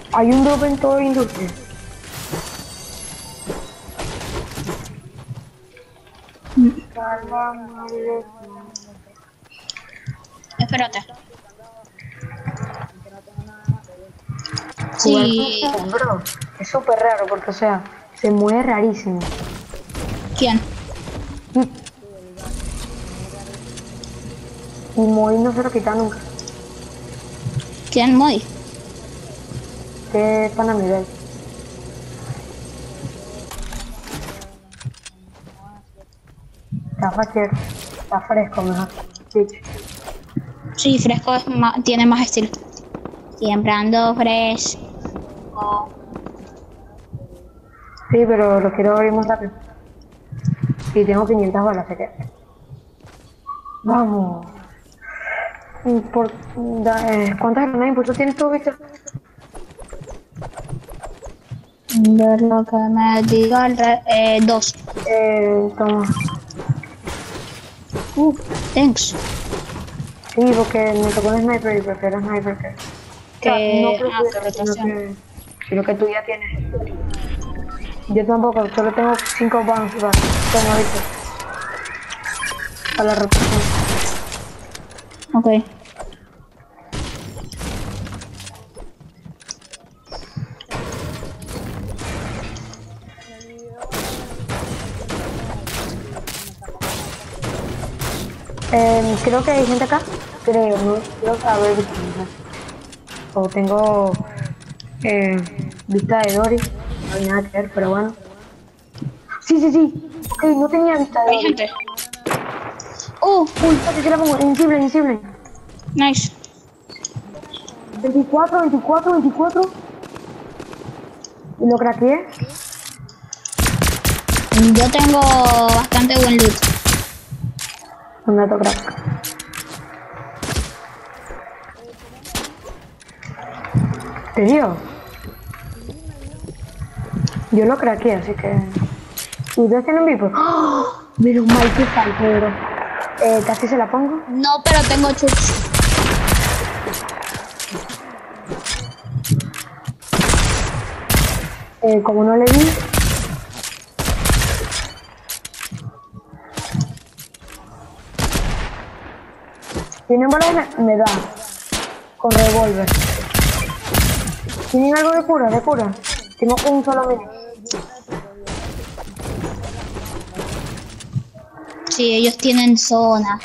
Hay un drop en toda industria. Espérate. Jugar Sí. con bro, es súper raro porque, o sea, se mueve rarísimo. ¿Quién? Y Moy no se lo quita nunca. ¿Quién, Moy? Que pana Miguel. Está fachero, está fresco, mejor dicho. Sí, fresco es tiene más estilo. Siempre ando fresco. Sí, pero lo quiero abrir más rápido. Y tengo 500 balas, así que... Vamos. ¿Cuántas granadas de impulso tienes tú, Víctor? Ver lo que me diga dos. Toma. Thanks. Sí, porque me tocó un sniper y prefiero sniper que... O sea, no Que prefiero, rotación. sino que tú ya tienes. Yo tampoco, solo tengo 5 bounce back. Toma, Víctor. Para la rotación. Ok. Creo que hay gente acá. Creo, no creo que haber visto. No sé. O tengo eh, vista de Dory. No hay nada que ver, pero bueno. Sí, sí, sí. Ok, no tenía vista de Hay Dory. gente. Uy, espérate, se la pongo. Invisible, invisible. Nice. 24, 24, 24. Y lo craqueé. Yo tengo bastante buen loot. Un dato crack. ¿Te dio? Yo lo craqueé, así que... ¿Ustedes tienen vipo? ¡Oh! Menos mal que falta, bro. Casi se la pongo. No, pero tengo chups. Como no le di... ¿Tienen balas? Me da. Con revólver. ¿Tienen algo de cura? De cura. Tengo un solo mini. Sí, ellos tienen zona.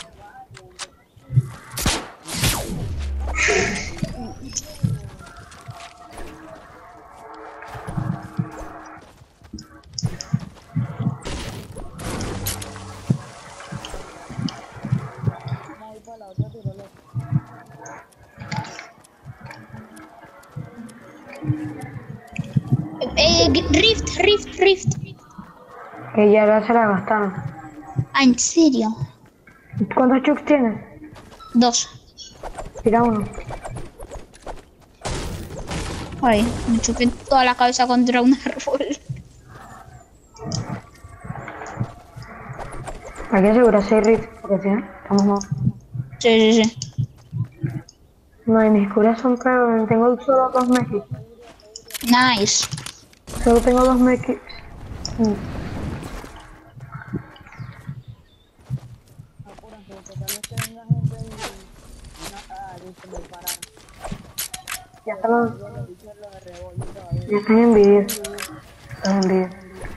Rift. Que ya se la gastaron. Ah, ¿en serio? ¿Cuántos chucks tienes? Dos. Tira uno. Ay, me choqué toda la cabeza contra un árbol. Hay que asegurarse el riff, porque si no, estamos mal. Sí. No, y mis curas son caros. Tengo solo 2 mekis. Nice. Solo tengo 2 mekis. Ya están los... Ya están envidiosos. Están envidiosos.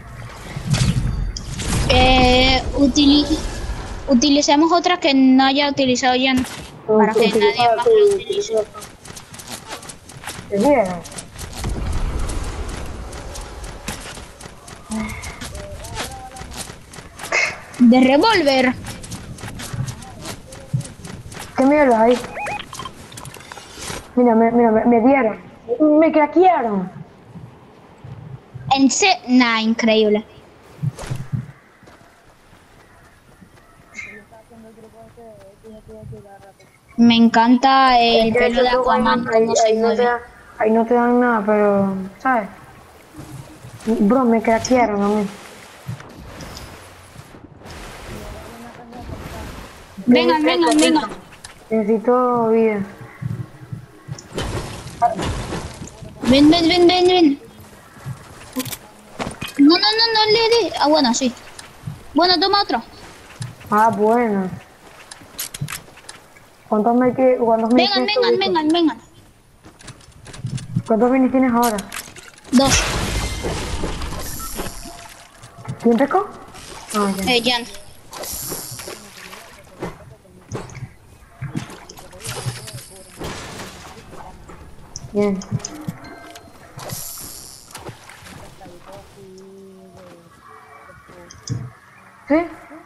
Utilicemos otra que no haya utilizado ya para que nadie más lo utilice. ¿Te vieron? De revólver. ¿Qué mierda hay? Mira, me dieron. Me craquearon. Nah, increíble. Me encanta el Es que pelo de esos dos vainas, Aquaman, cómo se mueve. ahí no te dan nada, pero, ¿sabes? Bro, me craquearon a mí. Vengan. Necesito vida. Ven, ven, ven, ven, ven. No, no, no, no le dé. Ah, bueno, sí. Bueno, toma otro. Ah, bueno. ¿Cuántos minis Vengan, tienes tú, vengan, Vico? vengan, vengan. ¿Cuántos minis tienes ahora? 2. ¿Quién pescó? Ah, ya. Jan. Bien. ¿Sí?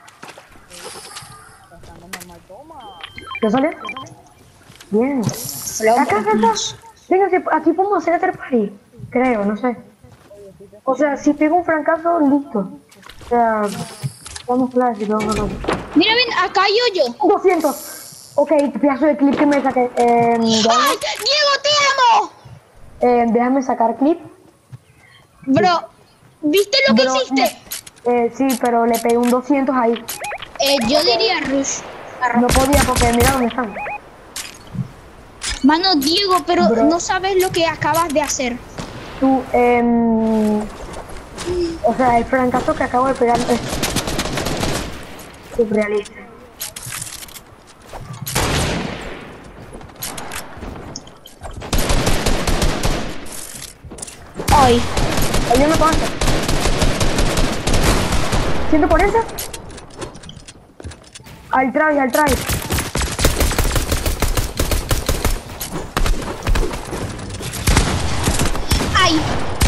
¿Ya salió? Bien. Acá, acá, acá. Venga, aquí podemos hacer el party. Creo, no sé. O sea, si pego un francazo, listo. O sea, vamos flash y vamos a Mira, ven, acá hay hoyo. 200. Ok, pedazo de clip que me saqué. ¡Ay, Diego, te amo! Déjame sacar clip. Bro, ¿viste lo que Bro, hiciste? sí, pero le pegué un 200 ahí. Yo diría Rush. No podía porque mira dónde están. Mano, Diego, pero Bro. no sabes lo que acabas de hacer. Tú, o sea, el francazo que acabo de pegar es surrealista. Ay, Ahí no pasa. 140. Al try, al try. ay.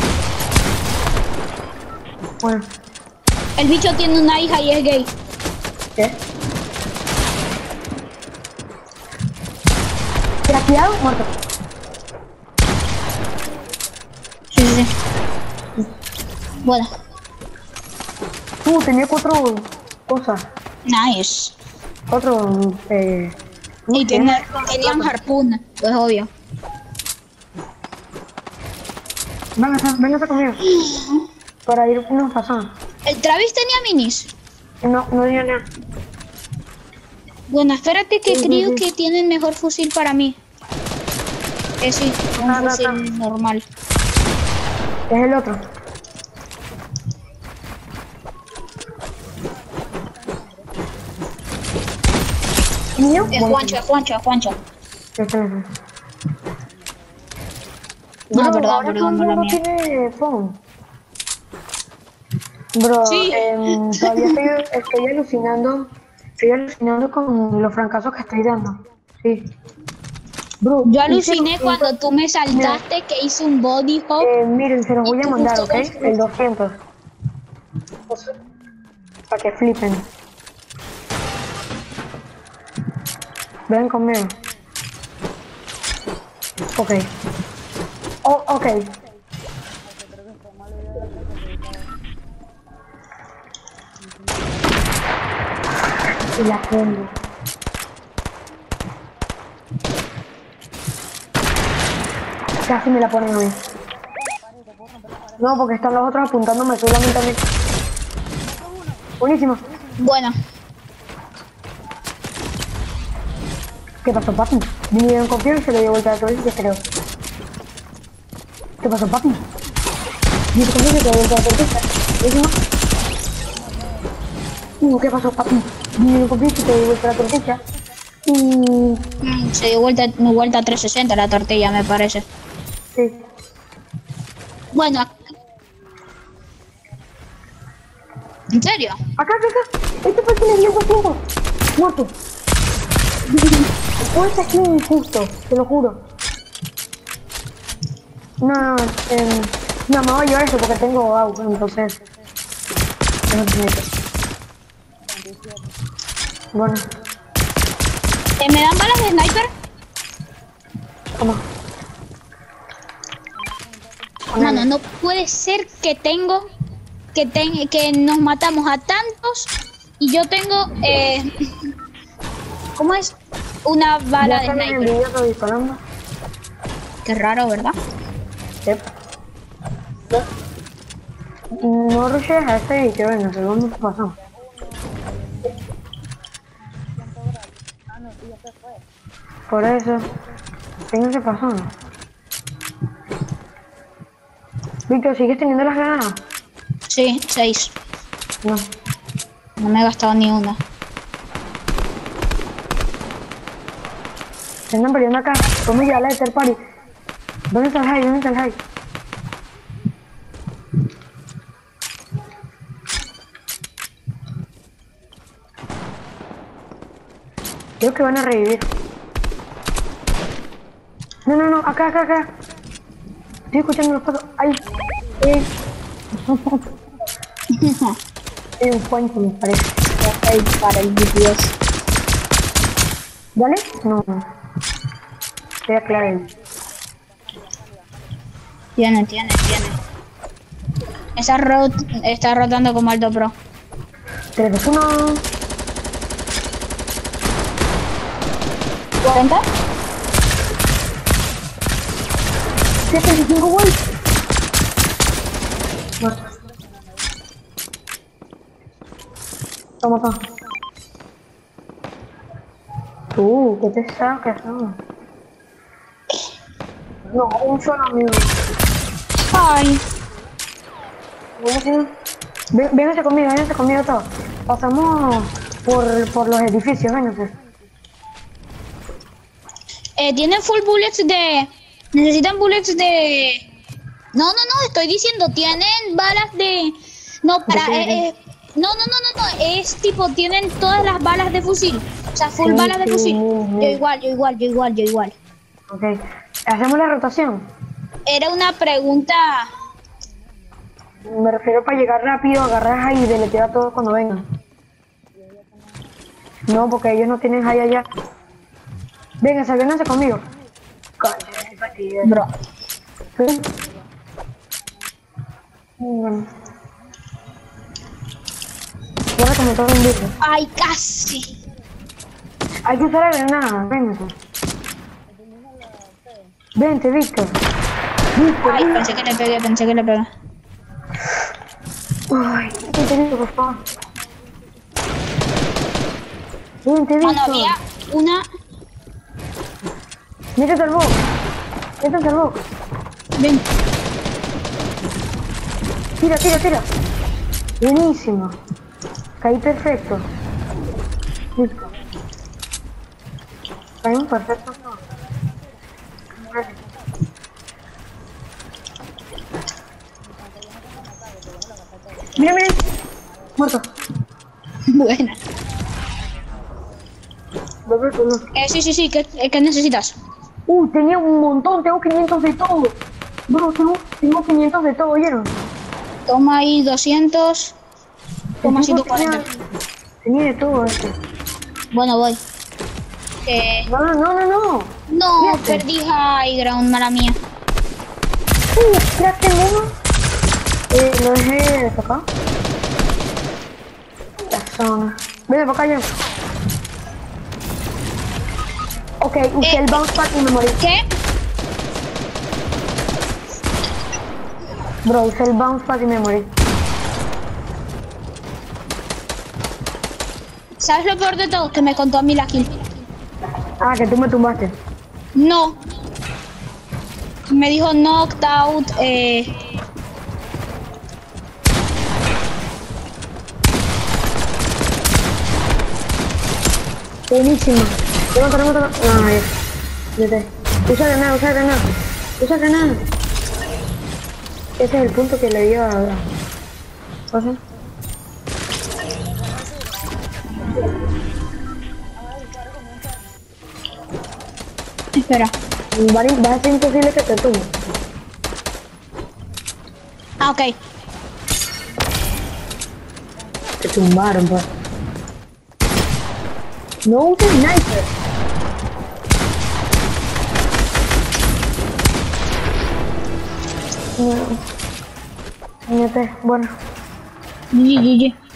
Bueno, El bicho tiene una hija y es gay. ¿qué? Craqueado, muerto. Sí, sí, sí. Bueno, Tenía 4 cosas. nice. 4, Y tenían harpoon, pues obvio. Venga conmigo. Para irnos pasando. ¿El Travis tenía minis? No, no digo nada. Bueno, espérate que Sí, sí, creo sí. que tienen mejor fusil para mí. Sí, un Acá, fusil acá. normal. Es el otro. ¿Niño? Es Juancho, es Juancho, es Juancho. Este. No, Bro, perdón, ahora todo perdón, el mala mundo mía. tiene phone. Bro, Sí. todavía estoy alucinando con los fracasos que estoy dando. Sí. Bro, Yo hice aluciné 200. cuando tú me Mira, saltaste que hice un body hop miren, se los y voy a tú mandar, justo ¿ok? El 200. Para que flipen. Ven conmigo. Ok. Oh, ok. Y la pongo. Casi me la ponen a mí. No, porque están los otros apuntándome solamente a mí. Buenísimo. Bueno, ¿Qué pasó, papi? Vinieron confiado y se le dio vuelta a la tortilla, creo. ¿Qué pasó, papi? Vinieron confiado y se le dio vuelta a la tortilla. Buenísimo. ¿Qué pasó, papi? Vinieron confiado y se le dio vuelta a la tortilla. se dio vuelta a 360 la tortilla, me parece. Sí. Bueno, ¿en serio? Acá, acá, acá. Este fue el que le dio 200. Muerto. Fue ese skin injusto, te lo juro. No, no, me voy a llevar eso porque tengo agua, entonces. No te meto. Bueno, ¿Me dan balas de sniper? toma. Mano, no puede ser que que nos matamos a tantos y yo tengo, ¿cómo es? Una bala Ya de salen sniper. envidiosos disparando. Qué raro, ¿verdad? Yep. No rushes a este y que venga, que vamos pasando. Por eso, ténganse pasando. Víctor, ¿sigues teniendo las granadas? Sí, 6. No. No me he gastado ni una. Se andan peleando acá. Podemos llevarla de third party. ¿Dónde está el high? ¿Dónde está el high? Creo que van a revivir. No, no, no, acá, acá, acá. Estoy escuchando los pasos. ¡Ay! Hay un puente, me parece. Ahí para el GPS. ¿Dale? No. Estoy aclarando. Tiene. Está rotando como alto pro. 3, 2, 1. 40. 75 volts. Muerto. Toma, toma. ¿Qué te sacas? No, un solo amigo. Ay. Vénganse conmigo todos. Pasamos por los edificios, vénganse. Tienen full bullets de... Necesitan bullets de... No, estoy diciendo, tienen balas de... No, para... No, es tipo, tienen todas las balas de fusil. O sea, full balas de fusil. Yo igual. Ok. ¿Hacemos la rotación? Era una pregunta... Me refiero para llegar rápido, agarrar ahí y deletear a todos cuando vengan. No, porque ellos no tienen high allá. Vénganse conmigo. Coño, qué fastidio. Bro. ¿Sí? Bueno. Guarda como todo un bicho. Ay, casi. Hay que usar la granada, vénganse. Vente, Víctor. Ay, pensé que le pegué. Ay, vente, Víctor, por favor. Vente, Víctor. Bueno, había una... Métete al box. Ven. Tira. Buenísimo. Caí perfecto. Listo. Caímos perfecto. Mira. Muerto. Buena. No. Sí, ¿qué necesitas? Tenía un montón, tengo 500 de todo. Bro, tengo 500 de todo, ¿oyeron? Toma ahí 200. Toma 140. Tenía de todo esto. Bueno, voy. No. No, Fíjate. perdí high ground, mala mía. Ya tengo uno. Lo dejé acá. La zona. Ven para acá ya. Ok, usé el bounce pad y me morí. ¿Qué? Bro, usé el bounce pad y me morí. ¿Sabes lo peor de todo? Que me contó a mí la kill. Ah, que tú me tumbaste. No. Me dijo knocked out, Buenísimo. Remata. No, ya. Vete. Usa granada. Ese es el punto que le dio a... ¿Pasa? Espera. Va a ser imposible que te tumbe. Ah, ok. Te tumbaron, pues. No uses sniper. Bueno. Bueno. GG.